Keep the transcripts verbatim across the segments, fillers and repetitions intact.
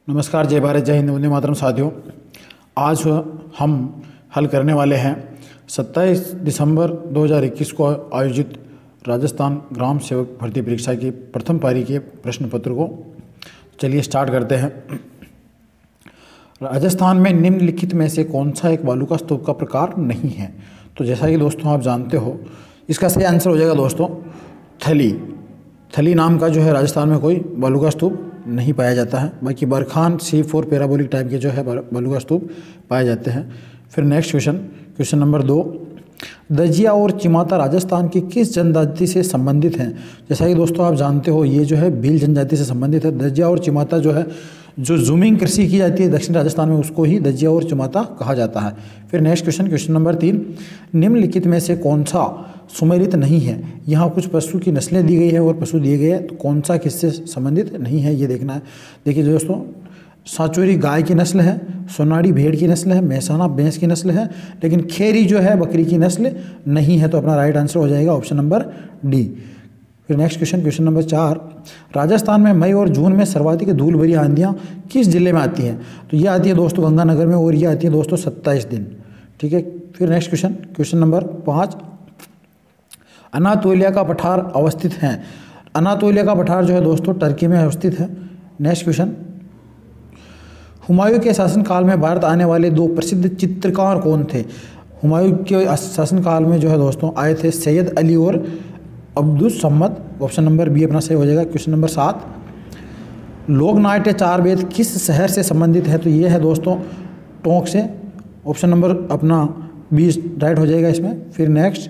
नमस्कार, जय भारत, जय हिंद, वंदे मातरम। साथियों, आज हम हल करने वाले हैं सत्ताईस दिसंबर दो हज़ार इक्कीस को आयोजित राजस्थान ग्राम सेवक भर्ती परीक्षा की प्रथम पारी के प्रश्न पत्र को। चलिए स्टार्ट करते हैं। राजस्थान में निम्नलिखित में से कौन सा एक बालू का स्तूप का प्रकार नहीं है? तो जैसा कि दोस्तों आप जानते हो, इसका सही आंसर हो जाएगा दोस्तों थली। थली नाम का जो है राजस्थान में कोई बालू का स्तूप नहीं पाया जाता है। बाकी बरखान, सी फोर पैराबोलिक टाइप के जो है बालू का स्तूप पाए जाते हैं। फिर नेक्स्ट क्वेश्चन, क्वेश्चन नंबर दो, दजिया और चिमाता राजस्थान की किस जनजाति से संबंधित हैं? जैसा कि दोस्तों आप जानते हो, ये जो है भील जनजाति से संबंधित है। दजिया और चिमाता जो है, जो जूमिंग कृषि की जाती है दक्षिण राजस्थान में, उसको ही दजिया और चिमाता कहा जाता है। फिर नेक्स्ट क्वेश्चन, क्वेश्चन नंबर तीन, निम्नलिखित में से कौन सा सुमेलित नहीं है? यहाँ कुछ पशु की नस्लें दी गई है और पशु दिए गए हैं, तो कौन सा किससे संबंधित नहीं है ये देखना है। देखिए दोस्तों, सांचौरी गाय की नस्ल है, सोनाड़ी भेड़ की नस्ल है, मेहसाना भैंस की नस्ल है, लेकिन खेरी जो है बकरी की नस्ल नहीं है। तो अपना राइट आंसर हो जाएगा ऑप्शन नंबर डी। फिर नेक्स्ट क्वेश्चन, क्वेश्चन नंबर चार, राजस्थान में मई और जून में सर्वाधिक धूल भरी आंधियाँ किस जिले में आती हैं? तो ये आती है दोस्तों गंगानगर में, और ये आती है दोस्तों सत्ताईस दिन। ठीक है। फिर नेक्स्ट क्वेश्चन, क्वेश्चन नंबर पाँच, अनातोलिया का पठार अवस्थित है। अनातोलिया का पठार जो है दोस्तों टर्की में अवस्थित है। नेक्स्ट क्वेश्चन, हुमायूं के शासनकाल में भारत आने वाले दो प्रसिद्ध चित्रकार कौन थे? हुमायूं के शासनकाल में जो है दोस्तों आए थे सैयद अली और Abdus Samad. Option number B अपना सही हो जाएगा। क्वेश्चन नंबर सात, लोक नाट्य चार वेद किस शहर से संबंधित है? तो ये है दोस्तों टोंक से। ऑप्शन नंबर अपना बी राइट हो जाएगा इसमें। फिर नेक्स्ट,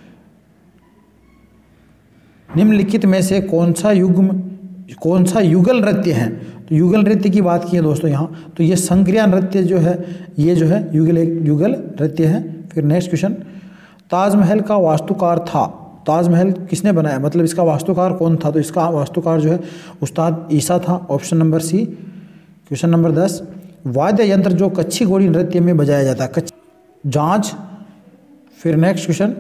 निम्नलिखित में से कौन सा युग्म कौन सा युगल नृत्य है? तो युगल नृत्य की बात की है दोस्तों यहाँ, तो ये संक्रिया नृत्य जो है, ये जो है युगल युगल नृत्य है। फिर नेक्स्ट क्वेश्चन, ताजमहल का वास्तुकार था। ताजमहल किसने बनाया, मतलब इसका वास्तुकार कौन था? तो इसका वास्तुकार जो है उस्ताद ईसा था। Option number C. Question number दस, वाद्य यंत्र जो कच्छी घोड़ी नृत्य में बजाया जाता है, कच्ची जांच। फिर नेक्स्ट क्वेश्चन,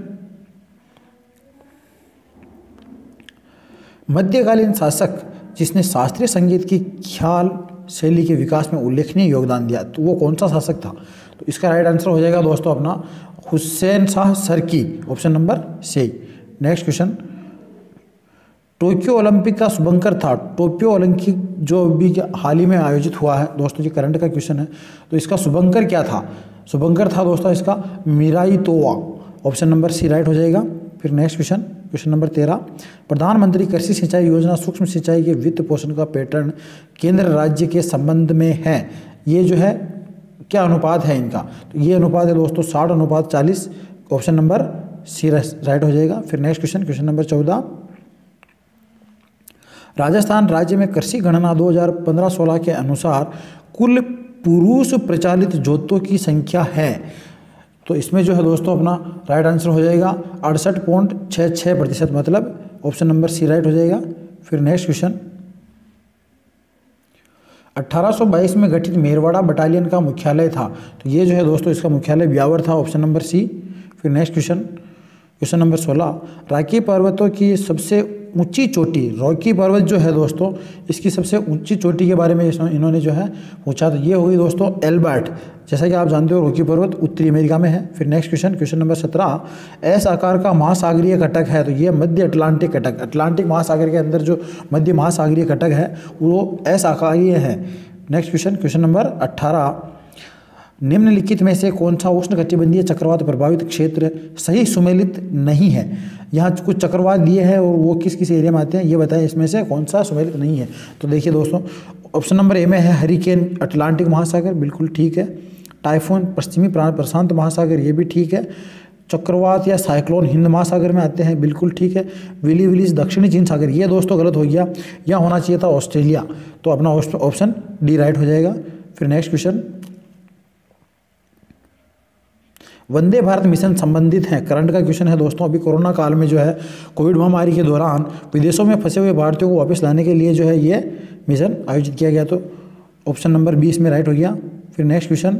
मध्यकालीन शासक जिसने शास्त्रीय संगीत की ख्याल शैली के विकास में उल्लेखनीय योगदान दिया, तो वो कौन सा शासक था? तो इसका राइट आंसर हो जाएगा दोस्तों अपना Hussain Shah Sarki. Option number C. Next question, Tokyo Olympic का शुभंकर था। टोक्यो ओलंपिक जो भी हाल ही में आयोजित हुआ है दोस्तों, ये करंट का क्वेश्चन है, तो इसका शुभंकर क्या था? शुभंकर था दोस्तों इसका Miraitowa. Option number C right हो जाएगा। फिर नेक्स्ट क्वेश्चन, क्वेश्चन नंबर तेरह, प्रधानमंत्री कृषि सिंचाई योजना सूक्ष्म सिंचाई के वित्त पोषण का पैटर्न केंद्र राज्य के संबंध में है। ये जो है क्या अनुपात है इनका? तो ये अनुपात है दोस्तों साठ अनुपात चालीस। ऑप्शन नंबर सी राइट हो जाएगा। फिर नेक्स्ट क्वेश्चन, क्वेश्चन नंबर चौदह, राजस्थान राज्य में कृषि गणना दो हज़ार पंद्रह सोलह के अनुसार कुल पुरुष प्रचालित जोतों की संख्या है। तो इसमें जो है दोस्तों अपना राइट आंसर हो जाएगा अड़सठ पॉइंट छः छः प्रतिशत, मतलब ऑप्शन नंबर सी राइट हो जाएगा। फिर नेक्स्ट क्वेश्चन, अठारह सौ बाईस में गठित मेरवाड़ा बटालियन का मुख्यालय था। तो ये जो है दोस्तों इसका मुख्यालय ब्यावर था। Option number C. फिर नेक्स्ट क्वेश्चन, क्वेश्चन नंबर सोलह, रॉकी पर्वतों की सबसे ऊंची चोटी, रॉकी पर्वत जो है दोस्तों इसकी सबसे ऊंची चोटी के बारे में इन्होंने जो है पूछा। तो ये होगी दोस्तों एल्बर्ट। जैसा कि आप जानते हो रॉकी पर्वत उत्तरी अमेरिका में है। फिर नेक्स्ट क्वेश्चन, क्वेश्चन नंबर सत्रह, एस आकार का महासागरीय घटक है। तो ये मध्य अटलांटिक घटक, अटलांटिक महासागर के अंदर जो मध्य महासागरीय घटक है वो एस आकारीय है। नेक्स्ट क्वेश्चन, क्वेश्चन नंबर अट्ठारह, निम्नलिखित में से कौन सा उष्णकटिबंधीय चक्रवात प्रभावित क्षेत्र सही सुमेलित नहीं है? यहाँ कुछ चक्रवात दिए हैं और वो किस किस एरिया में आते हैं ये बताएं, इसमें से कौन सा सुमेलित नहीं है? तो देखिए दोस्तों, ऑप्शन नंबर ए में है हरिकेन अटलांटिक महासागर, बिल्कुल ठीक है। टाइफून पश्चिमी प्रशांत महासागर, ये भी ठीक है। चक्रवात या साइक्लोन हिंद महासागर में आते हैं, बिल्कुल ठीक है। विली विलीज दक्षिणी चीन सागर, ये दोस्तों गलत हो गया, यह होना चाहिए था ऑस्ट्रेलिया। तो अपना ऑप्शन डी राइट हो जाएगा। फिर next question, Vande Bharat mission संबंधित है, करंट का क्वेश्चन है दोस्तों। अभी कोरोना काल में जो है कोविड महामारी के दौरान विदेशों में फंसे हुए भारतीयों को वापस लाने के लिए जो है ये मिशन आयोजित किया गया। तो ऑप्शन नंबर बी इसमें राइट हो गया। फिर नेक्स्ट क्वेश्चन,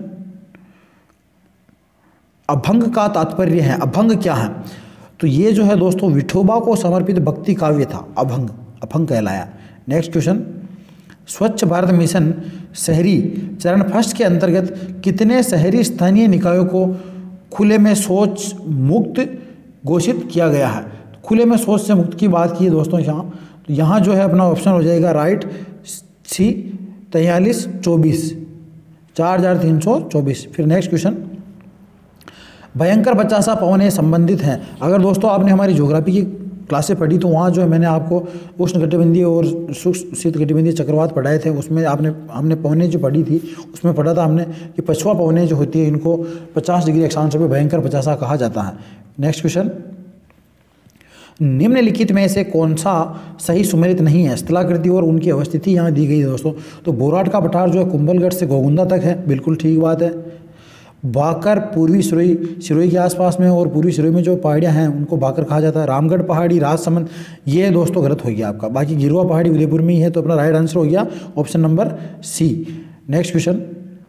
अभंग का तात्पर्य है। अभंग क्या है? तो ये जो है दोस्तों विठोबा को समर्पित भक्ति काव्य था, अभंग अभंग कहलाया। नेक्स्ट क्वेश्चन, स्वच्छ भारत मिशन शहरी चरण फर्स्ट के अंतर्गत कितने शहरी स्थानीय निकायों को खुले में शौच मुक्त घोषित किया गया है? खुले में शौच से मुक्त की बात की है दोस्तों यहाँ, तो यहाँ जो है अपना ऑप्शन हो जाएगा राइट सी तैंतालीस चौबीस, चार हजार तीन सौ चौबीस। फिर नेक्स्ट क्वेश्चन, भयंकर पचासा पवनें संबंधित हैं। अगर दोस्तों आपने हमारी ज्योग्राफी की क्लासें पढ़ी तो वहाँ जो है मैंने आपको उष्णकटिबंधीय और शुष्क शीतकटिबंधीय चक्रवात पढ़ाए थे, उसमें आपने हमने पवनें जो पढ़ी थी उसमें पढ़ा था हमने कि पछुआ पवनें जो होती है इनको पचास डिग्री अक्षांश पे भयंकर पचासा कहा जाता है। नेक्स्ट क्वेश्चन, निम्नलिखित में से कौन सा सही सुमेलित नहीं है? स्थलाकृति और उनकी अवस्थिति यहाँ दी गई है दोस्तों। तो बोराट का पठार जो है कुंभलगढ़ से गोगुंदा तक है, बिल्कुल ठीक बात है। बाकर पूर्वी सिरोही सिरोही के आसपास में और पूर्वी सिरोही में जो पहाड़ियाँ हैं उनको बाकर कहा जाता है। रामगढ़ पहाड़ी राजसमंद, ये दोस्तों गलत हो गया आपका। बाकी गिरुआ पहाड़ी उदयपुर में ही है, तो अपना राइट आंसर हो गया option number C. Next question,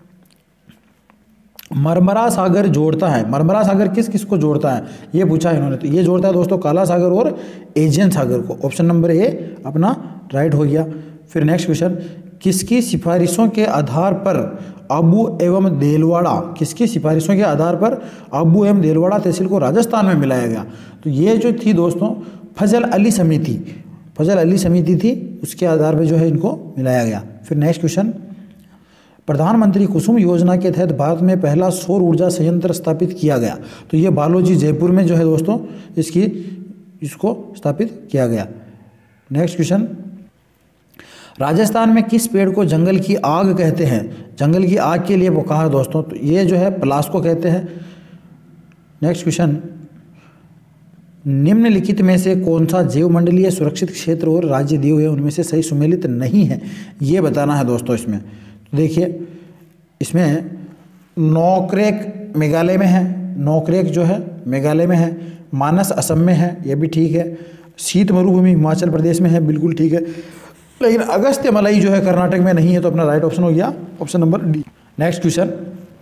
Marmara सागर जोड़ता है। मरमरा सागर किस किस को जोड़ता है ये पूछा है इन्होंने, तो ये जोड़ता है दोस्तों काला सागर और एजियन सागर को। ऑप्शन नंबर ए अपना राइट हो गया। फिर नेक्स्ट क्वेश्चन, किसकी सिफारिशों के आधार पर आबू एवं देलवाड़ा किसकी सिफारिशों के आधार पर आबू एवं देलवाड़ा तहसील को राजस्थान में मिलाया गया? तो ये जो थी दोस्तों फजल अली समिति, फजल अली समिति थी, उसके आधार पर जो है इनको मिलाया गया। फिर नेक्स्ट क्वेश्चन, प्रधानमंत्री कुसुम योजना के तहत भारत में पहला सौर ऊर्जा संयंत्र स्थापित किया गया। तो ये बालोजी जयपुर में जो है दोस्तों इसकी इसको स्थापित किया गया। नेक्स्ट क्वेश्चन, राजस्थान में किस पेड़ को जंगल की आग कहते हैं? जंगल की आग के लिए वो कहा है दोस्तों, तो ये जो है पलाश को कहते हैं। नेक्स्ट क्वेश्चन, निम्नलिखित में से कौन सा जैवमंडलीय सुरक्षित क्षेत्र और राज्य दिए हुए उनमें से सही सुमेलित नहीं है, ये बताना है दोस्तों इसमें। तो देखिए इसमें नौकरेक मेघालय में है, नौकरेक जो है मेघालय में है, मानस असम में है, ये भी ठीक है, शीत मरुभूमि हिमाचल प्रदेश में है, बिल्कुल ठीक है, लेकिन अगस्त्य मलाई जो है कर्नाटक में नहीं है, तो अपना राइट ऑप्शन हो गया option number D. Next question,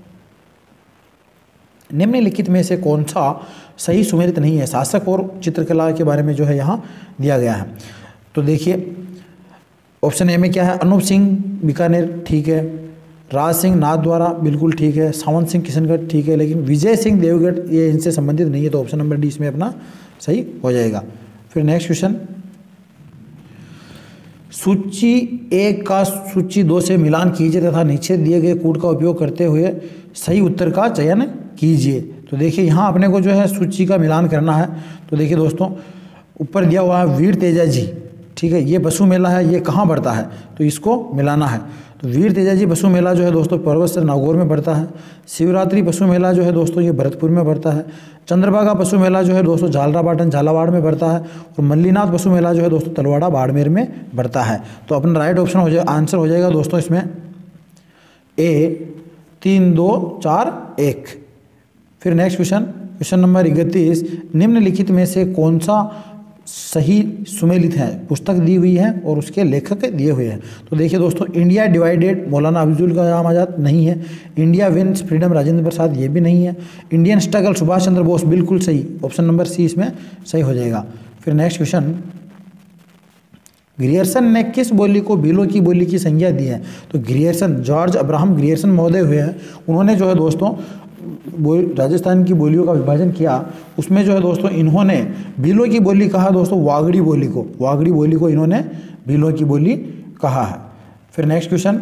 निम्नलिखित में से कौन सा सही सुमेलित नहीं है? शासक और चित्रकला के बारे में जो है यहाँ दिया गया है। तो देखिए ऑप्शन ए में क्या है, अनूप सिंह बीकानेर ठीक है, राज सिंह नाथद्वारा बिल्कुल ठीक है, सावंत सिंह किशनगढ़ ठीक है, लेकिन विजय सिंह देवगढ़ ये इनसे संबंधित नहीं है, तो ऑप्शन नंबर डी इसमें अपना सही हो जाएगा। फिर नेक्स्ट क्वेश्चन, सूची एक का सूची दो से मिलान कीजिए तथा नीचे दिए गए कूट का उपयोग करते हुए सही उत्तर का चयन कीजिए। तो देखिए यहाँ अपने को जो है सूची का मिलान करना है। तो देखिए दोस्तों ऊपर दिया हुआ है वीर तेजा जी, ठीक है, ये बसु मेला है, ये कहाँ पड़ता है? तो इसको मिलाना है। तो वीर तेजा जी बसु मेला जो है दोस्तों पर्वत नागौर में पड़ता है। शिवरात्रि बसु मेला जो है दोस्तों ये भरतपुर में पड़ता है। चंद्रभागा बसु मेला जो है दोस्तों झालरापाटन झालावाड़ में पड़ता है। और मल्लीनाथ बसु मेला जो है दोस्तों तलवाड़ा बाड़मेर में पड़ता है। तो अपना राइट ऑप्शन हो जाए आंसर हो जाएगा दोस्तों इसमें ए तीन दो चार एक। फिर नेक्स्ट क्वेश्चन, क्वेश्चन नंबर इकतीस, निम्नलिखित में से कौन सा सही सुमेलित है? पुस्तक दी हुई है और उसके लेखक दिए हुए हैं। तो देखिए दोस्तों इंडिया डिवाइडेड मौलाना अब्दुल कलाम आज़ाद नहीं है, India wins freedom Rajendra Prasad ये भी नहीं है, इंडियन स्ट्रगल सुभाष चंद्र बोस बिल्कुल सही, ऑप्शन नंबर सी इसमें सही हो जाएगा। फिर नेक्स्ट क्वेश्चन, ग्रियर्सन ने किस बोली को भीलों की बोली की संज्ञा दी है? तो ग्रियर्सन जॉर्ज अब्राहम ग्रियर्सन महोदय हुए हैं, उन्होंने जो है दोस्तों राजस्थान की बोलियों का विभाजन किया, उसमें जो है दोस्तों इन्होंने भीलों की बोली कहा दोस्तों वागड़ी बोली को, वागड़ी बोली को इन्होंने भीलों की बोली कहा है। फिर नेक्स्ट क्वेश्चन,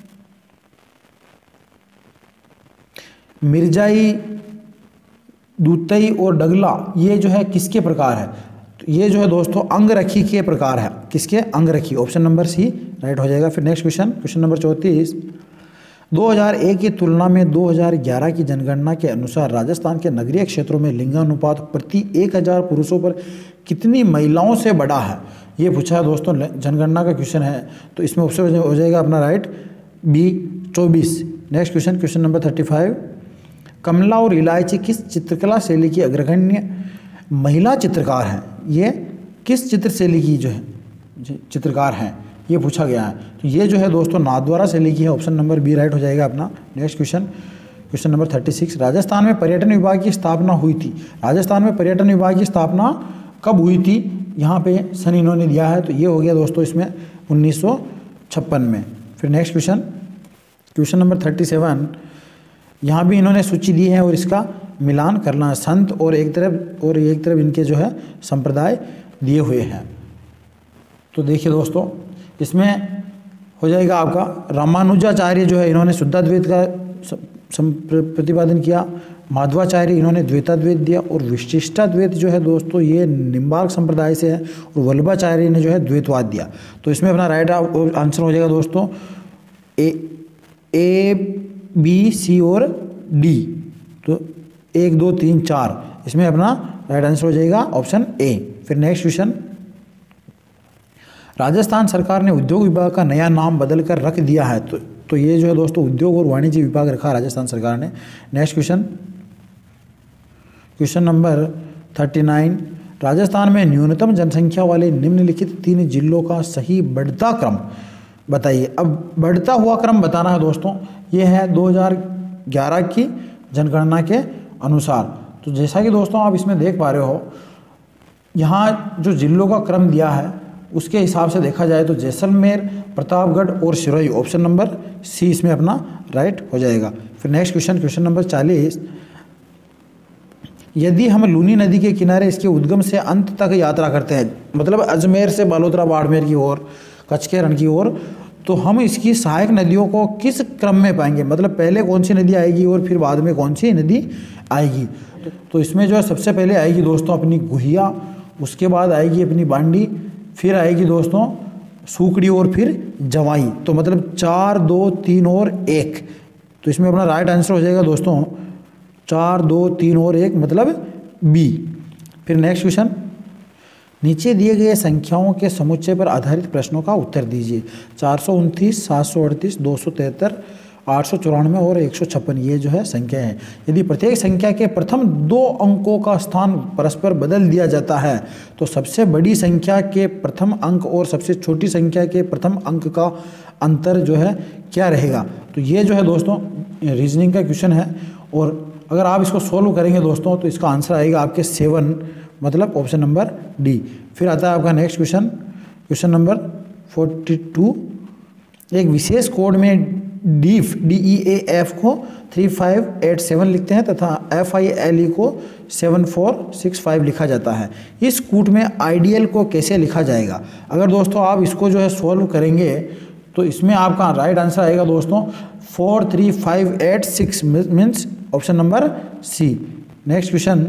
मिर्जाई दूतई और डगला ये जो है किसके प्रकार है? तो ये जो है दोस्तों अंगरखी के प्रकार है, किसके? अंगरखी, ऑप्शन नंबर सी राइट हो जाएगा। फिर नेक्स्ट क्वेश्चन, क्वेश्चन नंबर चौंतीस, दो हज़ार एक की तुलना में दो हज़ार ग्यारह की जनगणना के अनुसार राजस्थान के नगरीय क्षेत्रों में लिंगानुपात प्रति एक हज़ार पुरुषों पर कितनी महिलाओं से बढ़ा है? ये पूछा है दोस्तों, जनगणना का क्वेश्चन है, तो इसमें ऑप्शन हो जाएगा अपना राइट बी चौबीस। Next question, question number thirty five, कमला और इलायची किस चित्रकला शैली की अग्रगण्य महिला चित्रकार हैं? ये किस चित्र शैली की जो है चित्रकार हैं ये पूछा गया है। तो ये जो है दोस्तों नाथद्वारा शैली की है, ऑप्शन नंबर बी राइट हो जाएगा अपना। Next question, question number thirty six, Rajasthan में पर्यटन विभाग की स्थापना हुई थी। राजस्थान में पर्यटन विभाग की स्थापना कब हुई थी? यहाँ पे सन इन्होंने दिया है, तो ये हो गया दोस्तों इसमें उन्नीस सौ छप्पन में। फिर next question, question number thirty seven, यहाँ भी इन्होंने सूची दी है और इसका मिलान करना है। संत और एक तरफ और एक तरफ इनके जो है संप्रदाय दिए हुए हैं। तो देखिए दोस्तों, इसमें हो जाएगा आपका रामानुजाचार्य जो है इन्होंने शुद्धाद्वैत का प्रतिपादन किया, माधवाचार्य इन्होंने द्वैताद्वैत दिया, और विशिष्टाद्वैत जो है दोस्तों ये निम्बार्क संप्रदाय से है, और वल्लभाचार्य ने जो है द्वैतवाद दिया। तो इसमें अपना राइट आंसर हो जाएगा दोस्तों ए ए बी सी और डी। तो एक दो तीन चार, इसमें अपना राइट आंसर हो जाएगा ऑप्शन ए। फिर नेक्स्ट क्वेश्चन, राजस्थान सरकार ने उद्योग विभाग का नया नाम बदलकर रख दिया है। तो तो ये जो है दोस्तों उद्योग और वाणिज्य विभाग रखा है राजस्थान सरकार ने। Next question, question number thirty nine, Rajasthan में न्यूनतम जनसंख्या वाले निम्नलिखित तीन जिलों का सही बढ़ता क्रम बताइए। अब बढ़ता हुआ क्रम बताना है दोस्तों, ये है दो हज़ार ग्यारह की जनगणना के अनुसार। तो जैसा कि दोस्तों आप इसमें देख पा रहे हो, यहाँ जो जिलों का क्रम दिया है उसके हिसाब से देखा जाए तो जैसलमेर, प्रतापगढ़ और सिरोही, ऑप्शन नंबर सी इसमें अपना राइट हो जाएगा। फिर नेक्स्ट क्वेश्चन, क्वेश्चन नंबर चालीस, यदि हम लूनी नदी के किनारे इसके उद्गम से अंत तक यात्रा करते हैं, मतलब अजमेर से बालोतरा बाड़मेर की ओर, कच्छ के रण की ओर, तो हम इसकी सहायक नदियों को किस क्रम में पाएंगे, मतलब पहले कौन सी नदी आएगी और फिर बाद में कौन सी नदी आएगी। तो इसमें जो है सबसे पहले आएगी दोस्तों अपनी गुहिया, उसके बाद आएगी अपनी बांडी, फिर आएगी दोस्तों सूकड़ी और फिर जवाई। तो मतलब चार दो तीन और एक, तो इसमें अपना राइट आंसर हो जाएगा दोस्तों चार दो तीन और एक, मतलब बी। फिर नेक्स्ट क्वेश्चन, नीचे दिए गए संख्याओं के समुच्चय पर आधारित प्रश्नों का उत्तर दीजिए। चार सौ उनतीस, सात सौ अड़तीस, दो सौ तिहत्तर, आठ सौ चौरानवे और एक सौ छप्पन, ये जो है संख्या है। यदि प्रत्येक संख्या के प्रथम दो अंकों का स्थान परस्पर बदल दिया जाता है तो सबसे बड़ी संख्या के प्रथम अंक और सबसे छोटी संख्या के प्रथम अंक का अंतर जो है क्या रहेगा। तो ये जो है दोस्तों रीजनिंग का क्वेश्चन है, और अगर आप इसको सोल्व करेंगे दोस्तों तो इसका आंसर आएगा आपके सेवन, मतलब ऑप्शन नंबर डी। फिर आता है आपका next question, question number forty two, एक विशेष कोड में deaf D E A F को थ्री फाइव एट सेवन लिखते हैं तथा एफ आई एल ई को सेवन फोर सिक्स फाइव लिखा जाता है। इस कूट में आइडियल को कैसे लिखा जाएगा। अगर दोस्तों आप इसको जो है सॉल्व करेंगे तो इसमें आपका राइट आंसर आएगा दोस्तों four three five eight six, means option number C. Next question,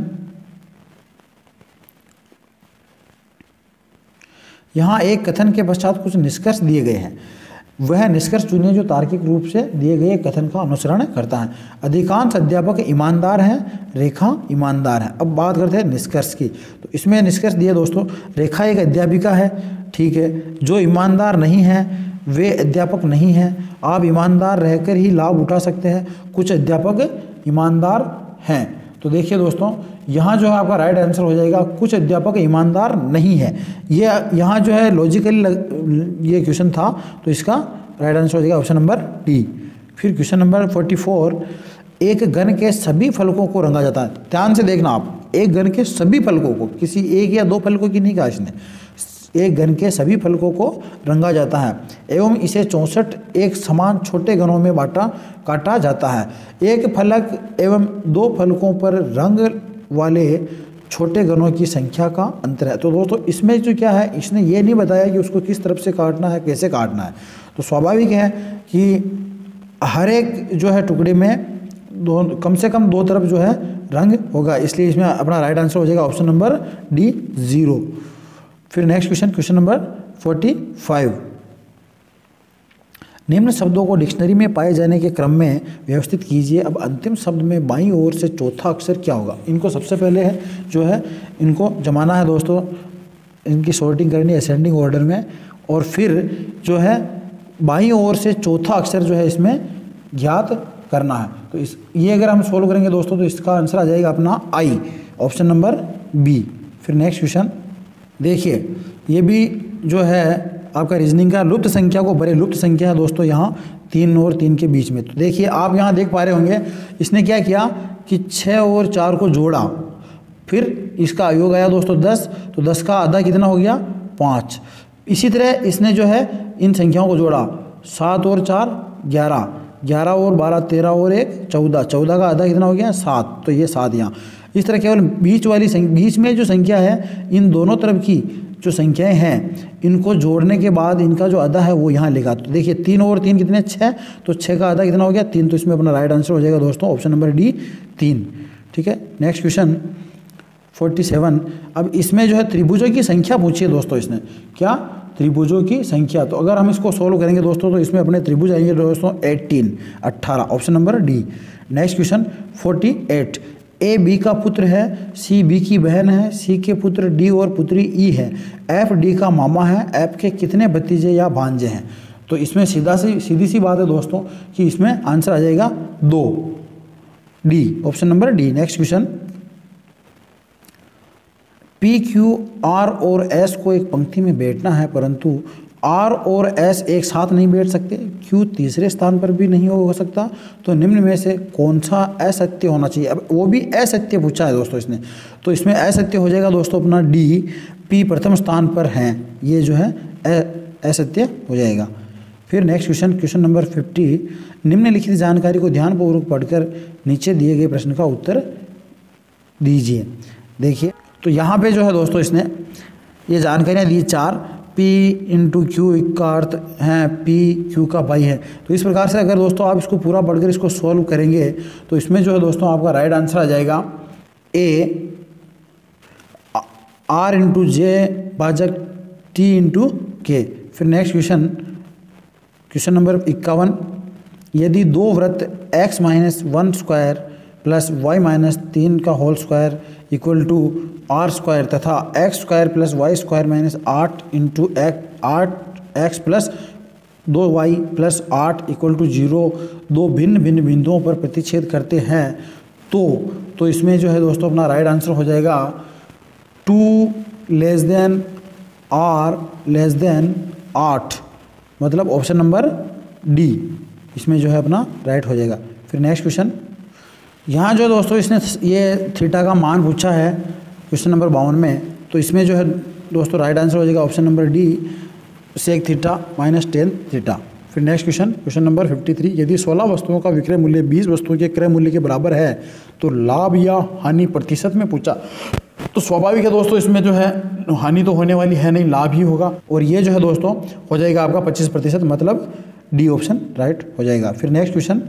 यहाँ एक कथन के पश्चात कुछ निष्कर्ष दिए गए हैं, वह निष्कर्ष चुनिए जो तार्किक रूप से दिए गए कथन का अनुसरण करता है। अधिकांश अध्यापक ईमानदार हैं, रेखा ईमानदार है। अब बात करते हैं निष्कर्ष की। तो इसमें निष्कर्ष दिए दोस्तों, रेखा एक अध्यापिका है, ठीक है, जो ईमानदार नहीं है वे अध्यापक नहीं हैं। आप ईमानदार रहकर ही लाभ उठा सकते हैं, कुछ अध्यापक ईमानदार हैं। तो देखिए दोस्तों, यहाँ जो है आपका राइट आंसर हो जाएगा कुछ अध्यापक ईमानदार नहीं है। ये यहाँ जो है लॉजिकली ये क्वेश्चन था, तो इसका राइट आंसर हो जाएगा ऑप्शन नंबर डी। फिर क्वेश्चन नंबर फोर्टी फोर, एक घन के सभी फलकों को रंगा जाता है। ध्यान से देखना आप, एक घन के सभी फलकों को, किसी एक या दो फलकों की नहीं कहा इसने, एक घन के सभी फलकों को रंगा जाता है एवं इसे चौंसठ एक समान छोटे घनों में बांटा काटा जाता है। एक फलक एवं दो फलकों पर रंग वाले छोटे घनों की संख्या का अंतर है। तो दोस्तों इसमें जो क्या है, इसने ये नहीं बताया कि उसको किस तरफ से काटना है, कैसे काटना है। तो स्वाभाविक है कि हर एक जो है टुकड़े में दो कम से कम दो तरफ जो है रंग होगा, इसलिए इसमें अपना राइट आंसर हो जाएगा ऑप्शन नंबर डी, जीरो। फिर next question, question number forty five, निम्न शब्दों को डिक्शनरी में पाए जाने के क्रम में व्यवस्थित कीजिए। अब अंतिम शब्द में बाईं ओर से चौथा अक्षर क्या होगा। इनको सबसे पहले है जो है इनको जमाना है दोस्तों, इनकी सॉर्टिंग करनी है असेंडिंग ऑर्डर में, और फिर जो है बाईं ओर से चौथा अक्षर जो है इसमें ज्ञात करना है। तो इस ये अगर हम सोल्व करेंगे दोस्तों तो इसका आंसर आ जाएगा अपना आई, ऑप्शन नंबर बी। फिर नेक्स्ट क्वेश्चन देखिए, ये भी जो है आपका रीजनिंग का लुप्त संख्या को बड़े लुप्त संख्या है दोस्तों यहाँ तीन और तीन के बीच में। तो देखिए आप यहाँ देख पा रहे होंगे, इसने क्या किया कि छः और चार को जोड़ा, फिर इसका योग आया दोस्तों दस, तो दस का आधा कितना हो गया, पाँच। इसी तरह इसने जो है इन संख्याओं को जोड़ा, सात और चार ग्यारह, ग्यारह और बारह तेरह और एक चौदह, चौदह का आधा कितना हो गया सात, तो ये सात यहाँ। इस तरह केवल बीच वाली संख्या, बीच में जो संख्या है इन दोनों तरफ की जो संख्याएं हैं इनको जोड़ने के बाद इनका जो आधा है वो यहाँ लिखा। तो देखिए तीन और तीन कितने, छः, तो छः का आधा कितना हो गया तीन, तो इसमें अपना राइट आंसर हो जाएगा दोस्तों ऑप्शन नंबर डी तीन। ठीक है, नेक्स्ट क्वेश्चन फोर्टी सेवन। अब इसमें जो है त्रिभुजों की संख्या पूछी है दोस्तों, इसने क्या, त्रिभुजों की संख्या। तो अगर हम इसको सोल्व करेंगे दोस्तों तो इसमें अपने त्रिभुज आएंगे दोस्तों एटीन, अट्ठारह, option number D. Next question forty eight. A B का पुत्र है, सी बी की बहन है, सी के पुत्र डी और पुत्री ई है, एफ डी का मामा है, एफ के कितने भतीजे या भांजे हैं। तो इसमें सीधा सी सीधी सी बात है दोस्तों कि इसमें आंसर आ जाएगा दो, D, option number D. Next question, P Q R और एस को एक पंक्ति में बैठना है परंतु आर और एस एक साथ नहीं बैठ सकते, क्यू तीसरे स्थान पर भी नहीं हो सकता, तो निम्न में से कौन सा असत्य होना चाहिए। अब वो भी असत्य पूछा है दोस्तों इसने, तो इसमें असत्य हो जाएगा दोस्तों अपना डी, पी प्रथम स्थान पर हैं, ये जो है असत्य हो जाएगा। फिर next question, question number fifty. निम्नलिखित जानकारी को ध्यानपूर्वक पढ़कर नीचे दिए गए प्रश्न का उत्तर दीजिए। देखिए तो यहाँ पे जो है दोस्तों इसने ये जानकारियाँ दी चार, P इंटू क्यू का अर्थ है P क्यू का बाई है। तो इस प्रकार से अगर दोस्तों आप इसको पूरा पढ़कर इसको सॉल्व करेंगे तो इसमें जो है दोस्तों आपका राइट आंसर आ जाएगा ए आर इंटू जे भाजक टी इंटू के। फिर नेक्स्ट क्वेश्चन, क्वेश्चन नंबर इक्यावन। यदि दो वृत्त x minus one square plus Y minus तीन का whole square equal to R square तथा X square plus Y square minus आठ इंटू आठ एक्स प्लस दो वाई प्लस आठ इक्वल टू जीरो दो भिन्न भिन्न बिंदुओं पर प्रतिच्छेद करते हैं तो तो इसमें जो है दोस्तों अपना राइट आंसर हो जाएगा two less than R less than आठ, मतलब ऑप्शन नंबर डी इसमें जो है अपना राइट हो जाएगा। फिर नेक्स्ट क्वेश्चन, यहाँ जो दोस्तों इसने ये थीटा का मान पूछा है क्वेश्चन नंबर बावन में, तो इसमें जो है दोस्तों राइट आंसर हो जाएगा option number D, sec theta minus ten theta. फिर next question, question number fifty three. यदि सोलह वस्तुओं का विक्रय मूल्य बीस वस्तुओं के क्रय मूल्य के बराबर है तो लाभ या हानि प्रतिशत में पूछा। तो स्वाभाविक है दोस्तों इसमें जो है हानि तो होने वाली है नहीं, लाभ ही होगा, और ये जो है दोस्तों हो जाएगा आपका पच्चीस प्रतिशत, मतलब डी ऑप्शन राइट हो जाएगा। फिर नेक्स्ट क्वेश्चन,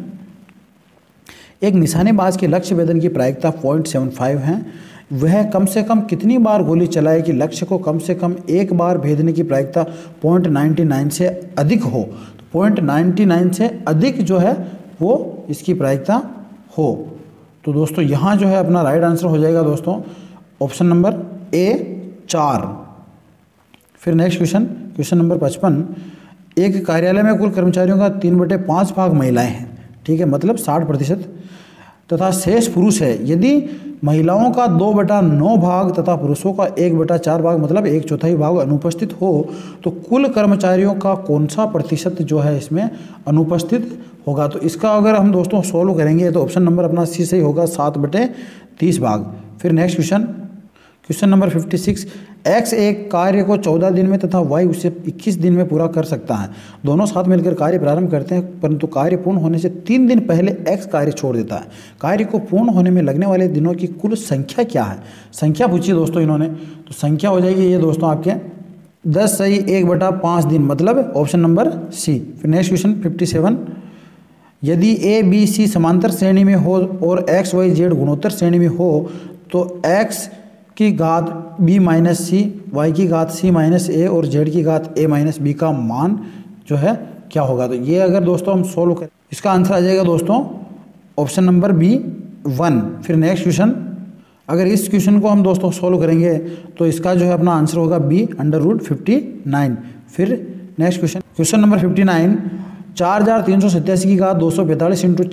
एक निशानेबाज के लक्ष्य भेदन की प्रायिकता पॉइंट सेवन फाइव है, वह कम से कम कितनी बार गोली चलाए कि लक्ष्य को कम से कम एक बार भेदने की प्रायिकता पॉइंट नाइन्टी नाइन से अधिक हो। तो पॉइंट नाइन्टी नाइन से अधिक जो है वो इसकी प्रायिकता हो। तो दोस्तों यहाँ जो है अपना राइट आंसर हो जाएगा दोस्तों ऑप्शन नंबर ए चार। फिर नेक्स्ट क्वेश्चन, क्वेश्चन नंबर पचपन। एक कार्यालय में कुल कर्मचारियों का तीन बटे पाँच भाग महिलाएं हैं, ठीक है, मतलब साठ प्रतिशत, तथा शेष पुरुष है। यदि महिलाओं का दो बटा नौ भाग तथा पुरुषों का एक बटा चार भाग मतलब एक चौथाई भाग अनुपस्थित हो तो कुल कर्मचारियों का कौन सा प्रतिशत जो है इसमें अनुपस्थित होगा। तो इसका अगर हम दोस्तों सोल्व करेंगे तो ऑप्शन नंबर अपना सी सही होगा, सात बटे तीस भाग। फिर next question, question number fifty six. X एक कार्य को चौदह दिन में तथा वाई उसे इक्कीस दिन में पूरा कर सकता है। दोनों साथ मिलकर कार्य प्रारंभ करते हैं परंतु कार्य पूर्ण होने से तीन दिन पहले एक्स कार्य छोड़ देता है। कार्य को पूर्ण होने में लगने वाले दिनों की कुल संख्या क्या है। संख्या पूछी दोस्तों इन्होंने, तो संख्या हो जाएगी ये दोस्तों आपके दस सही एक बटा पाँच दिन, मतलब ऑप्शन नंबर सी। फिर नेक्स्ट क्वेश्चन फिफ्टी सेवन। यदि ए बी सी समांतर श्रेणी में हो और एक्स वाई जेड गुणोत्तर श्रेणी में हो तो एक्स की घात b माइनस सी, वाई की घात c माइनस ए और z की घात a माइनस बी का मान जो है क्या होगा। तो ये अगर दोस्तों हम सोल्व करें इसका आंसर आ जाएगा दोस्तों ऑप्शन नंबर बी वन। फिर नेक्स्ट क्वेश्चन, अगर इस क्वेश्चन को हम दोस्तों सोल्व करेंगे तो इसका जो है अपना आंसर होगा B under root fifty nine. फिर next question, question number fifty nine. चार हज़ार तीन सौ सत्तासी की घात दो सौ पैंतालीस इंटू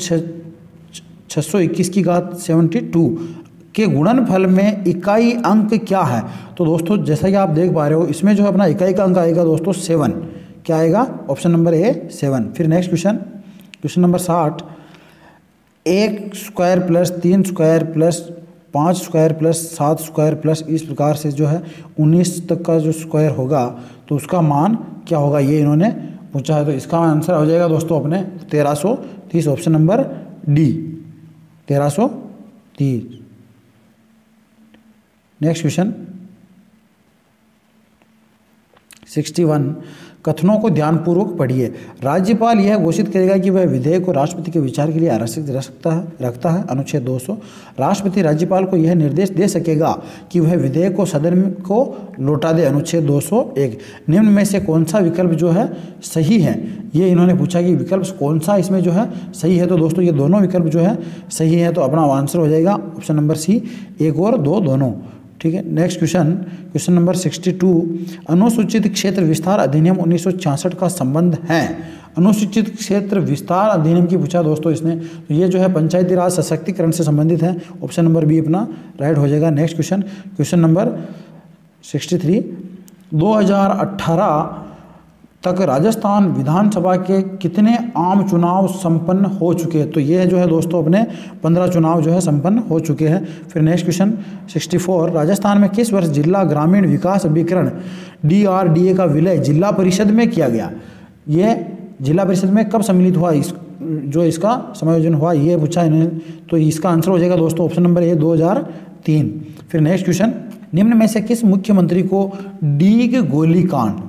छः सौ इक्कीस की घात सेवेंटी टू के गुणनफल में इकाई अंक क्या है। तो दोस्तों जैसा कि आप देख पा रहे हो इसमें जो है अपना इकाई का अंक आएगा दोस्तों सेवन, क्या आएगा ऑप्शन नंबर ए सेवन। फिर नेक्स्ट क्वेश्चन, क्वेश्चन नंबर साठ। एक स्क्वायर प्लस तीन स्क्वायर प्लस पाँच स्क्वायर प्लस सात स्क्वायर प्लस इस प्रकार से जो है उन्नीस तक का जो स्क्वायर होगा तो उसका मान क्या होगा, ये इन्होंने पूछा है। तो इसका आंसर हो जाएगा दोस्तों अपने तेरह सौ तीस, ऑप्शन नंबर डी, तेरह सौ तीस। नेक्स्ट क्वेश्चन सिक्सटी वन, कथनों को ध्यानपूर्वक पढ़िए। राज्यपाल यह घोषित करेगा कि वह विधेयक को राष्ट्रपति के विचार के लिए आरक्षित रख सकता है रखता है अनुच्छेद दो सौ। राष्ट्रपति राज्यपाल को यह निर्देश दे सकेगा कि वह विधेयक को सदन को लौटा दे, अनुच्छेद दो सौ एक। निम्न में से कौन सा विकल्प जो है सही है, ये इन्होंने पूछा कि विकल्प कौन सा इसमें जो है सही है। तो दोस्तों ये दोनों विकल्प जो है सही है, तो अपना आंसर हो जाएगा ऑप्शन नंबर सी, एक और दो दोनों। ठीक है। Next question, question number sixty two, अनुसूचित क्षेत्र विस्तार अधिनियम उन्नीस सौ छियासठ का संबंध है। अनुसूचित क्षेत्र विस्तार अधिनियम की पूछा दोस्तों इसने, तो ये जो है पंचायती राज सशक्तिकरण से संबंधित है, ऑप्शन नंबर बी अपना राइट हो जाएगा। Next question, question number sixty three, दो हज़ार अठारह तक राजस्थान विधानसभा के कितने आम चुनाव संपन्न हो चुके हैं। तो ये जो है दोस्तों अपने पंद्रह चुनाव जो है संपन्न हो चुके हैं। फिर next question sixty four, Rajasthan में किस वर्ष जिला ग्रामीण विकास अभिकरण डी आर डी ए का विलय जिला परिषद में किया गया। ये जिला परिषद में कब सम्मिलित हुआ, इस जो इसका समायोजन हुआ, ये पूछा इन्होंने। तो इसका आंसर हो जाएगा दोस्तों ऑप्शन नंबर ए, दो हज़ार तीन। फिर नेक्स्ट क्वेश्चन, निम्न में से किस मुख्यमंत्री को डीग गोलीकांड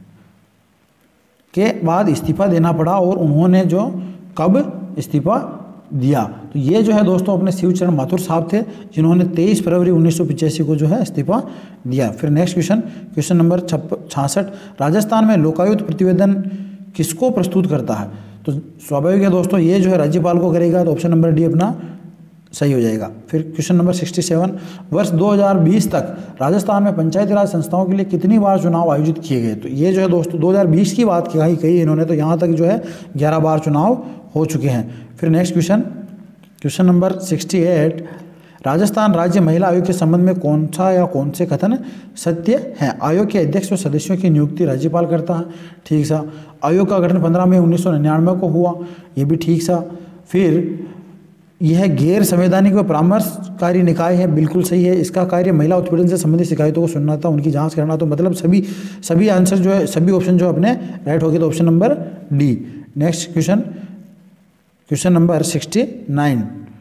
के बाद इस्तीफा देना पड़ा और उन्होंने जो कब इस्तीफा दिया। तो ये जो है दोस्तों अपने शिवचरण माथुर साहब थे, जिन्होंने तेईस फरवरी उन्नीस सौ पिचासी को जो है इस्तीफा दिया। फिर नेक्स्ट क्वेश्चन, क्वेश्चन नंबर छियासठ, राजस्थान में लोकायुक्त प्रतिवेदन किसको प्रस्तुत करता है। तो स्वाभाविक है दोस्तों ये जो है राज्यपाल को करेगा, तो ऑप्शन नंबर डी अपना सही हो जाएगा। फिर क्वेश्चन नंबर सिक्सटी सेवन, वर्ष दो हज़ार बीस तक राजस्थान में पंचायती राज संस्थाओं के लिए कितनी बार चुनाव आयोजित किए गए। तो ये जो है दोस्तों दो हज़ार बीस की बात कही कही इन्होंने, तो यहाँ तक जो है ग्यारह बार चुनाव हो चुके हैं। फिर next question, question number sixty eight, Rajasthan राज्य महिला आयोग के संबंध में कौन सा या कौन से कथन सत्य है। आयोग के अध्यक्ष और सदस्यों की नियुक्ति राज्यपाल करता है, ठीक सा। आयोग का गठन पंद्रह मई उन्नीस सौ निन्यानवे को हुआ, ये भी ठीक सा। फिर यह गैर संवैधानिक व परामर्शकारी निकाय है, बिल्कुल सही है। इसका कार्य महिला उत्पीड़न से संबंधित शिकायतों को सुनना था, उनकी जांच करना। तो मतलब सभी सभी आंसर जो है, सभी ऑप्शन जो अपने राइट हो गए, तो option number D. Next question, question number sixty nine,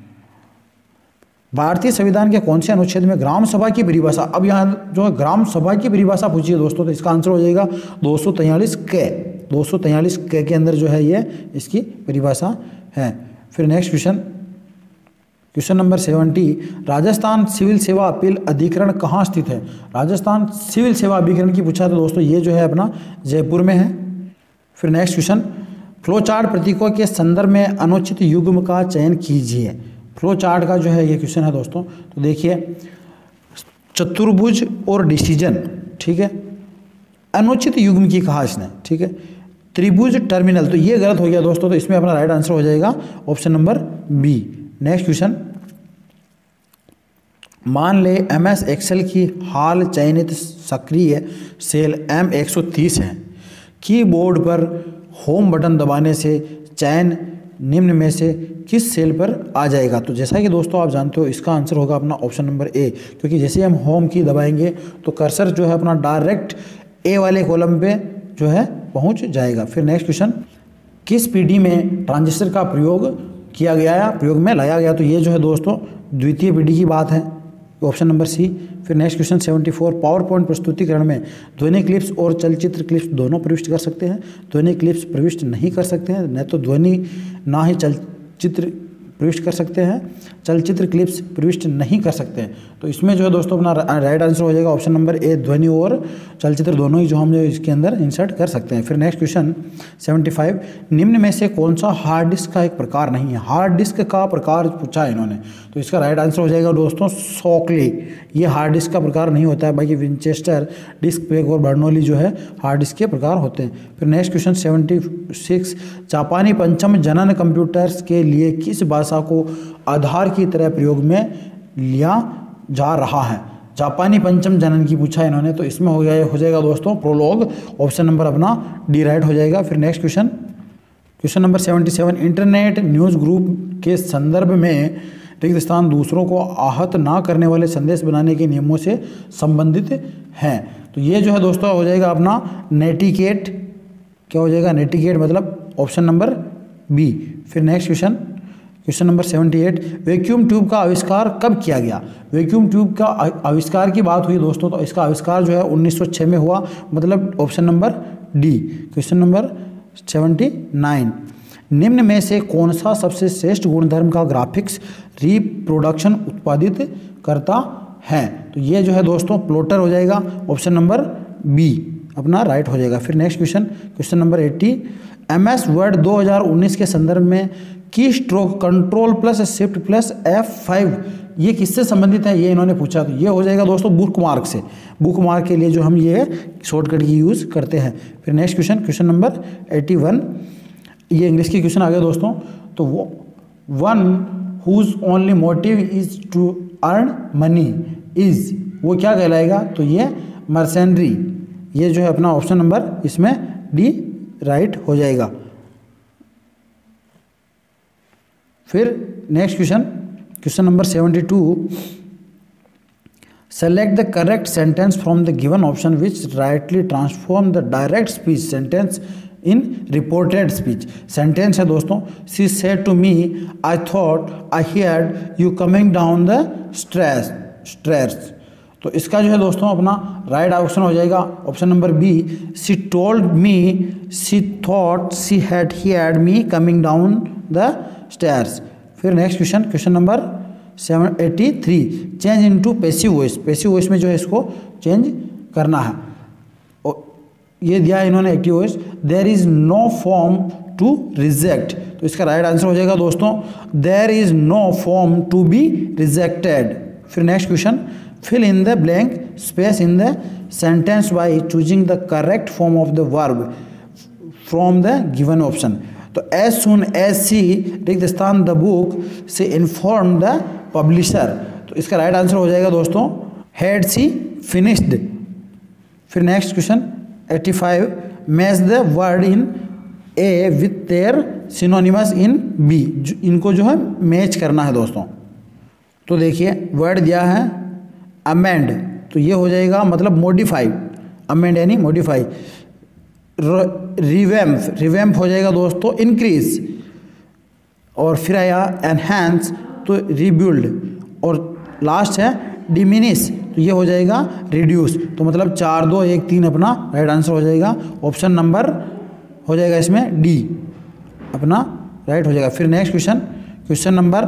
भारतीय संविधान के कौन से अनुच्छेद में ग्राम सभा की परिभाषा, अब यहाँ जो है ग्राम सभा की परिभाषा पूछी है दोस्तों, तो इसका आंसर हो जाएगा दो सौ तैंतालीस के दो सौ तैंतालीस के के अंदर जो है ये इसकी परिभाषा है। फिर next question, question number seventy, Rajasthan civil सेवा अपील अधिकरण कहाँ स्थित है। राजस्थान सिविल सेवा अभिकरण की पूछा तो दोस्तों ये जो है अपना जयपुर में है। फिर नेक्स्ट क्वेश्चन, फ्लो चार्ट प्रतीकों के संदर्भ में अनुचित युग्म का चयन कीजिए। फ्लो चार्ट का जो है ये क्वेश्चन है दोस्तों, तो देखिए चतुर्भुज और डिसीजन, ठीक है, अनुचित युग्म की कहा इसने, ठीक है। त्रिभुज टर्मिनल, तो ये गलत हो गया दोस्तों, तो इसमें अपना राइट आंसर हो जाएगा option number B. Next question, मान ले एम एस एक्सेल की हाल चयनित सक्रिय सेल एम एक सौ तीस है। कीबोर्ड पर होम बटन दबाने से चयन निम्न में से किस सेल पर आ जाएगा। तो जैसा कि दोस्तों आप जानते हो इसका आंसर होगा अपना ऑप्शन नंबर ए, क्योंकि जैसे हम होम की दबाएंगे तो कर्सर जो है अपना डायरेक्ट ए वाले कॉलम पे जो है पहुंच जाएगा। फिर नेक्स्ट क्वेश्चन, किस पीढ़ी में ट्रांजिस्टर का प्रयोग किया गया या प्रयोग में लाया गया। तो ये जो है दोस्तों द्वितीय पीढ़ी की बात है, ऑप्शन नंबर सी। फिर next question seventy four, power point प्रस्तुतिकरण में ध्वनि क्लिप्स और चलचित्र क्लिप्स दोनों प्रविष्ट कर सकते हैं। ध्वनि क्लिप्स प्रविष्ट नहीं कर सकते हैं, न तो ध्वनि ना ही चलचित्र प्रविष्ट कर सकते हैं, चलचित्र क्लिप्स प्रविष्ट नहीं कर सकते हैं। तो इसमें जो है दोस्तों अपना राइट आंसर हो जाएगा ऑप्शन नंबर ए, ध्वनि और चलचित्र दोनों ही जो हम जो इसके अंदर इंसर्ट कर सकते हैं। फिर नेक्स्ट क्वेश्चन सेवेंटी फाइव, निम्न में से कौन सा हार्ड डिस्क का एक प्रकार नहीं है। हार्ड डिस्क का प्रकार पूछा है इन्होंने, तो इसका राइट आंसर हो जाएगा दोस्तों शॉकली। ये हार्ड डिस्क का प्रकार नहीं होता है, बाकी विंचेस्टर, डिस्क पैक और बर्नौली जो है हार्ड डिस्क के प्रकार होते हैं। फिर नेक्स्ट क्वेश्चन सेवेंटी सिक्स, जापानी पंचम जनन कंप्यूटर्स के लिए किस भाषा को आधार की तरह प्रयोग में लिया जा रहा है। जापानी पंचम जनन की पूछा है इन्होंने, तो इसमें हो गया हो जाएगा दोस्तों प्रोलॉग, ऑप्शन नंबर अपना डी राइट हो जाएगा। फिर next question, question number seventy seven, internet news group के संदर्भ में रिक्त स्थान दूसरों को आहत ना करने वाले संदेश बनाने के नियमों से संबंधित हैं। तो ये जो है दोस्तों हो जाएगा अपना नेटिकेट, क्या हो जाएगा नेटिकेट मतलब ऑप्शन नंबर बी। फिर next question, question number seventy eight, vacuum tube का आविष्कार कब किया गया? वैक्यूम ट्यूब का आविष्कार की बात हुई दोस्तों, तो इसका आविष्कार जो है उन्नीस सौ छह में हुआ, मतलब option number D. Question number seventy nine, निम्न में से कौन सा सबसे श्रेष्ठ गुणधर्म का ग्राफिक्स रिप्रोडक्शन उत्पादित करता है? तो ये जो है दोस्तों प्लॉटर हो जाएगा, ऑप्शन नंबर बी अपना राइट हो जाएगा। फिर next question, question number eighty, M S Word दो हज़ार उन्नीस के संदर्भ में key stroke control plus shift plus F five ये किससे संबंधित है, ये इन्होंने पूछा। तो ये हो जाएगा दोस्तों बुक मार्क से, बुक मार्क के लिए जो हम ये शॉर्टकट की यूज़ करते हैं। फिर next question, question number eighty one, ये इंग्लिश की क्वेश्चन आ गया दोस्तों। तो वो one whose only motive is to earn money is, वो क्या कहलाएगा? तो ये मर्सेंट्री, ये जो है अपना ऑप्शन नंबर इसमें डी राइट हो जाएगा। फिर next question, question number seventy two, select the correct sentence from the given option which rightly transform the direct speech sentence in reported speech. Sentence है दोस्तों, she said to me I thought I heard you coming down the stress stress तो इसका जो है दोस्तों अपना right option हो जाएगा option number B, she told me she thought she had heard me coming down the stairs. फिर next question, question number seven eighty three, change into passive voice. Passive voice में जो है इसको change करना है, और ये दिया है इन्होंने active voice, there is no form to reject. तो इसका राइट आंसर हो जाएगा दोस्तों, there is no form to be rejected. फिर next question, fill in the blank space in the sentence by choosing the correct form of the verb from the given option। तो as soon as she रिक्त स्थान the book से inform the publisher, तो इसका right answer हो जाएगा दोस्तों had she finished। फिर next question eighty five, match the word in A with their synonymous in B। इनको जो है मैच करना है दोस्तों। तो देखिए वर्ड दिया है अमेंड, तो ये हो जाएगा मतलब मॉडिफाई, अमेंड यानी मॉडिफाई। रिवैम्प, रिवैम्प हो जाएगा दोस्तों इंक्रीज, और फिर आया एनहांस तो रिबिल्ड, और लास्ट है डिमिनिश, तो ये हो जाएगा रिड्यूस। तो मतलब चार दो एक तीन अपना राइट आंसर हो जाएगा, ऑप्शन नंबर हो जाएगा इसमें डी अपना राइट हो जाएगा। फिर next question, question number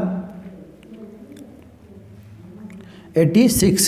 eighty six,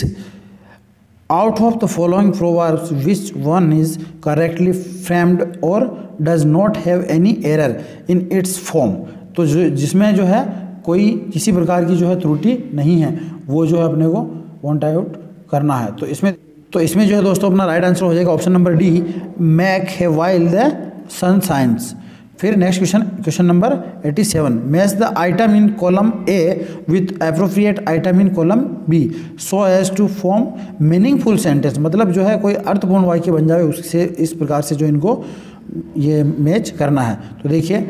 out of the following proverbs which one is correctly framed और does not have any error in its form. तो जो जिसमें जो है कोई किसी प्रकार की जो है त्रुटि नहीं है, वो जो है अपने को पॉइंट आउट करना है। तो इसमें तो इसमें जो है दोस्तों अपना राइट आंसर हो जाएगा option number D, make hay while the sun shines. फिर next question, question number eighty seven, match the item in column A with appropriate item in column B so as to form meaningful sentence. मतलब जो है कोई अर्थपूर्ण वाक्य बन जाए उससे, इस प्रकार से जो इनको ये मैच करना है। तो देखिए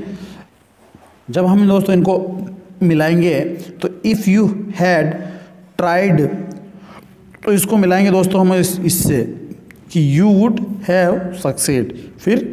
जब हम दोस्तों इनको मिलाएंगे तो इफ़ यू हैड ट्राइड, तो इसको मिलाएंगे दोस्तों हम इस, इससे कि यू वुड हैव सक्सेड। फिर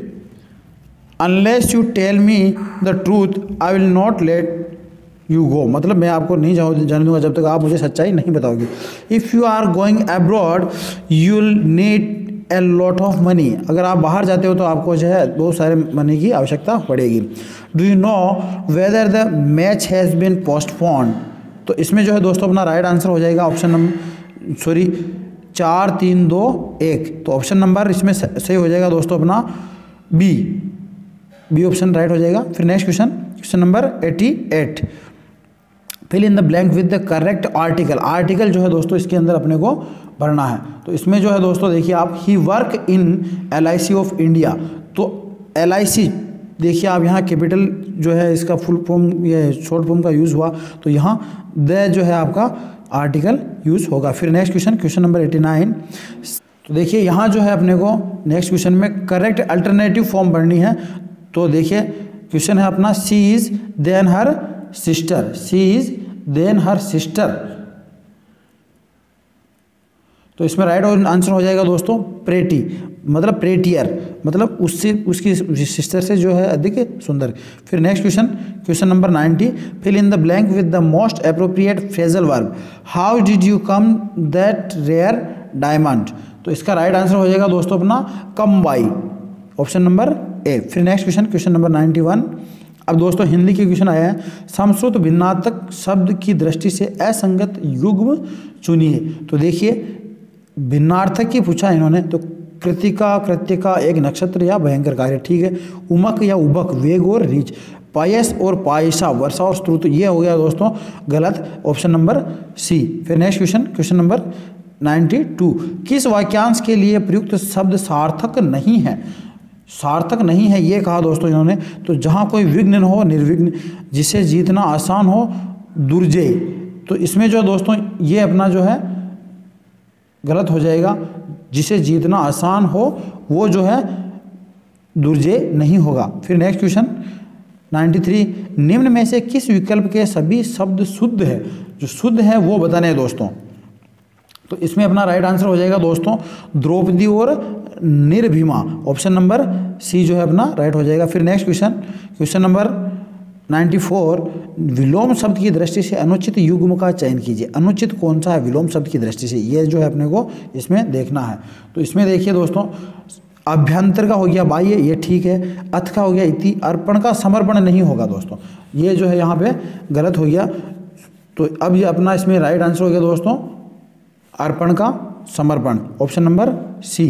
unless you tell me the truth I will not let you go, मतलब मैं आपको नहीं जाने दूंगा जब तक आप मुझे सच्चाई नहीं बताओगे। If you are going abroad you will need a lot of money, अगर आप बाहर जाते हो तो आपको जो है बहुत सारे मनी की आवश्यकता पड़ेगी। Do you know whether the match has been postponed, तो इसमें जो है दोस्तों अपना राइट आंसर हो जाएगा ऑप्शन नंबर सॉरी चार तीन दो एक। तो ऑप्शन नंबर इसमें सही हो जाएगा दोस्तों अपना बी, बी ऑप्शन राइट हो जाएगा। फिर next question, question number eighty eight, fill in the blank with the correct article. Article जो है दोस्तों इसके अंदर अपने को भरना है। तो इसमें जो है दोस्तों देखिए आप, he work in L I C of India, तो एल आई सी देखिए आप यहाँ कैपिटल जो है इसका फुल फॉर्म ये शॉर्ट फॉर्म का यूज़ हुआ, तो यहाँ द जो है आपका आर्टिकल यूज़ होगा। फिर next question, question number eighty nine, तो देखिए यहाँ जो है अपने को नेक्स्ट क्वेश्चन में करेक्ट अल्टरनेटिव फॉर्म भरनी है। तो देखिए क्वेश्चन है अपना, she is than her sister, she is than her sister. तो इसमें राइट आंसर हो जाएगा दोस्तों प्रेटी, मतलब प्रेटियर, मतलब उससे उसकी सिस्टर से जो है अधिक सुंदर। फिर next question, question number ninety, fill in the blank with the most appropriate phrasal verb, how did you come that rare diamond. तो इसका राइट आंसर हो जाएगा दोस्तों अपना come by, option number A. फिर next question, question number ninety one. अब दोस्तों हिंदी के क्वेश्चन आया है, समश्रुत भिन्नार्थक शब्द की दृष्टि से असंगत युग्म चुनिए। तो देखिए भिन्नार्थक की पूछा इन्होंने, तो कृतिका, कृत्यका, एक नक्षत्र या भयंकर कार्य, ठीक है। उमक या उबक, वेग और रीच, पायस और पायसा, वर्षा और स्त्रुत, ये हो गया दोस्तों गलत, ऑप्शन नंबर सी। फिर next question, question number ninety two, किस वाक्यांश के लिए प्रयुक्त शब्द सार्थक नहीं है। सार्थक नहीं है ये कहा दोस्तों इन्होंने, तो जहाँ कोई विघ्न हो, निर्विघ्न, जिसे जीतना आसान हो, दुर्जय। तो इसमें जो दोस्तों ये अपना जो है गलत हो जाएगा, जिसे जीतना आसान हो वो जो है दुर्जय नहीं होगा। फिर नेक्स्ट क्वेश्चन नाइन्टी थ्री, निम्न में से किस विकल्प के सभी शब्द शुद्ध है। जो शुद्ध है वो बताने हैं दोस्तों, तो इसमें अपना राइट आंसर हो जाएगा दोस्तों द्रौपदी और निर्भीमा, ऑप्शन नंबर सी जो है अपना राइट हो जाएगा। फिर next question, question number ninety four, विलोम शब्द की दृष्टि से अनुचित युग्म का चयन कीजिए। अनुचित कौन सा है विलोम शब्द की दृष्टि से, ये जो है अपने को इसमें देखना है। तो इसमें देखिए दोस्तों, अभ्यंतर का हो गया बाह्य, ये ठीक है। अथ का हो गया इति, अर्पण का समर्पण नहीं होगा दोस्तों, ये जो है यहाँ पे गलत हो गया। तो अब ये अपना इसमें राइट आंसर हो गया दोस्तों अर्पण का समर्पण, ऑप्शन नंबर सी।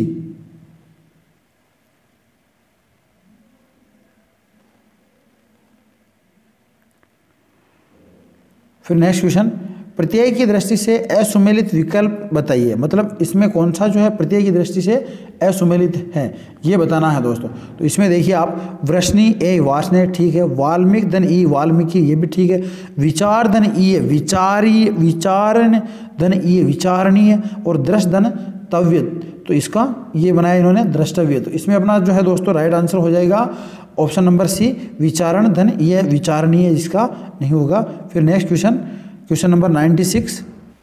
फिर नेक्स्ट क्वेश्चन, प्रत्यय की दृष्टि से असुमेलित विकल्प बताइए। मतलब इसमें कौन सा जो है प्रत्यय की दृष्टि से असुमेलित है ये बताना है दोस्तों। तो इसमें देखिए आप, वृष्णि ए वासने, ठीक है। वाल्मीकि धन ई वाल्मीकि, ये भी ठीक है। विचार धन ई विचारी, विचारण धन ई विचारणीय, और दृष्ट धन तव्य, तो इसका ये बनाया इन्होंने द्रष्टव्य। तो इसमें अपना जो है दोस्तों राइट आंसर हो जाएगा ऑप्शन नंबर सी, विचारण धन ये विचारणीय, इसका नहीं होगा। फिर next question, question number ninety six,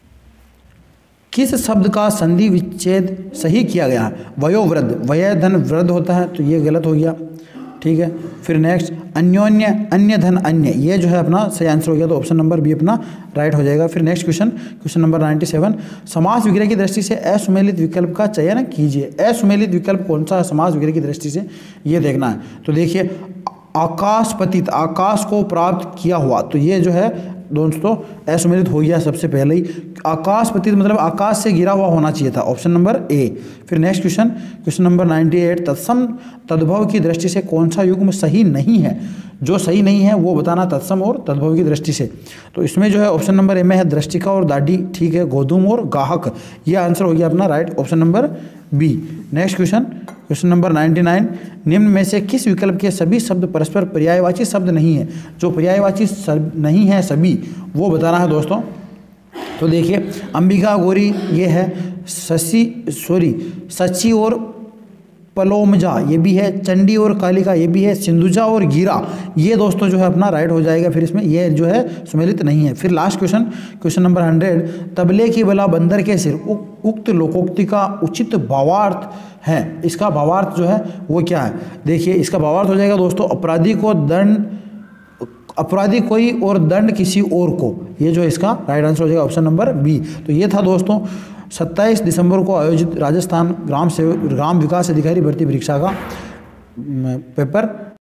किस शब्द का संधि विच्छेद सही किया गया है। वयोवृद्ध, वय धन वृद्ध होता है, तो ये गलत हो गया, ठीक है। फिर नेक्स्ट, अन्योन्य, अन्य धन अन्य, ये जो है अपना सही आंसर हो गया, तो ऑप्शन नंबर बी अपना राइट हो जाएगा। फिर next question, question number ninety seven, समास विग्रह की दृष्टि से असुमेलित विकल्प का चयन कीजिए। असुमेलित विकल्प कौन सा है समास विग्रह की दृष्टि से, ये देखना है। तो देखिए आकाश पतित, आकाश को प्राप्त किया हुआ, तो ये जो है दोस्तों असुमेलित हो गया सबसे पहले ही। आकाश पतित मतलब आकाश से गिरा हुआ होना चाहिए था, ऑप्शन नंबर ए। फिर next question, question number ninety eight, तत्सम तद्भव की दृष्टि से कौन सा युग्म सही नहीं है। जो सही नहीं है वो बताना तत्सम और तद्भव की दृष्टि से। तो इसमें जो है ऑप्शन नंबर ए में है दृष्टिका और दाढ़ी, ठीक है। गोधूम और गाहक, ये आंसर हो गया अपना right, option number B. Next question, question number ninety nine, निम्न में से किस विकल्प के सभी शब्द परस्पर पर्यायवाची शब्द नहीं है। जो पर्यायवाची नहीं है सभी, वो बताना है दोस्तों। तो देखिए अंबिका गौरी ये है, शशि सॉरी सची और पलोमजा ये भी है, चंडी और कालिका ये भी है, सिंधुजा और गिरा, ये दोस्तों जो है अपना राइट हो जाएगा। फिर इसमें ये जो है सुमेलित नहीं है। फिर last question, question number hundred, तबले की बला बंदर के सिर, उक्त लोकोक्ति का उचित भावार्थ है। इसका भावार्थ जो है वो क्या है, देखिए इसका भावार्थ हो जाएगा दोस्तों, अपराधी को दंड, अपराधी कोई और दंड किसी और को, ये जो इसका राइट आंसर हो जाएगा ऑप्शन नंबर बी। तो ये था दोस्तों सत्ताईस दिसंबर को आयोजित राजस्थान ग्राम सेवक ग्राम विकास अधिकारी भर्ती परीक्षा का पेपर।